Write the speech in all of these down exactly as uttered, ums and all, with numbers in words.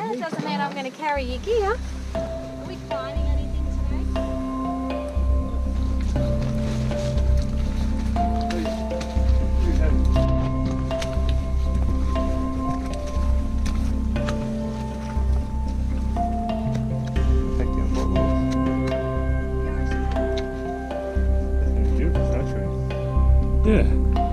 Yeah, it doesn't mean I'm going to carry your gear. Are we climbing anything today? Yeah.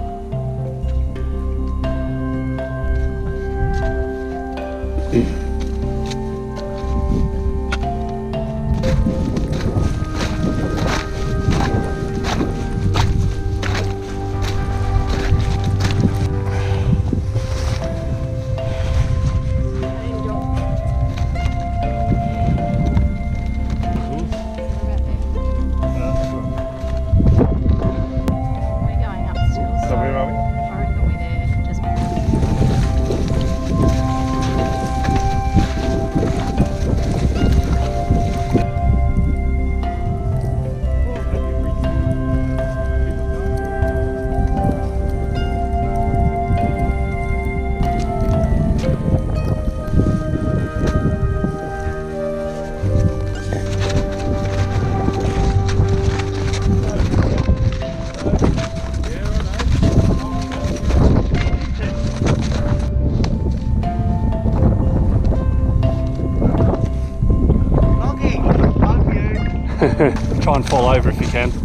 Try and fall over if you can.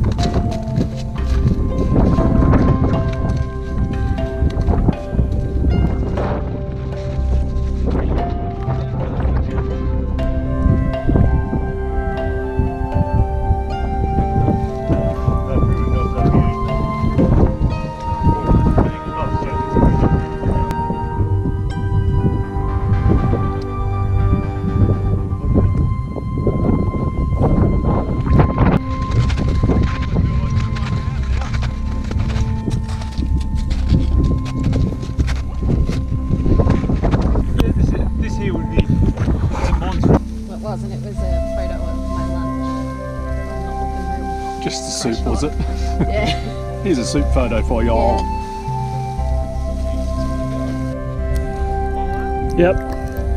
And it was a photo of my lunch. I'm not looking real. Just the soup, was it? Yeah. Here's a soup photo for y'all. Yeah. Yep.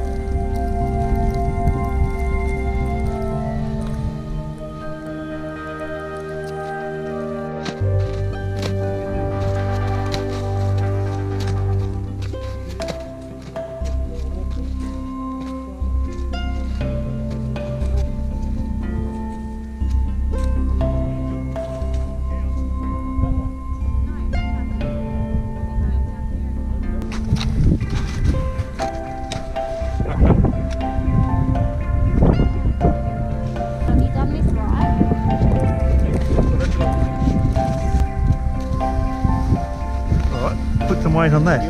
Put some weight on that.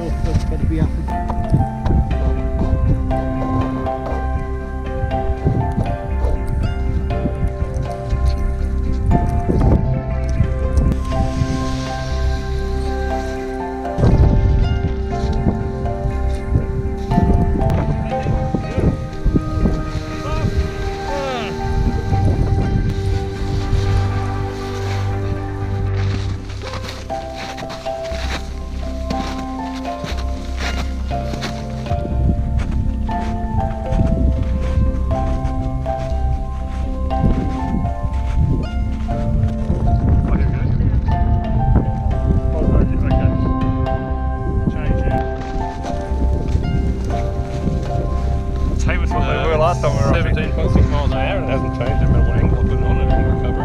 Last time we were seventeen point six miles an hour and it hasn't changed no matter what angle I put it on, it will recover.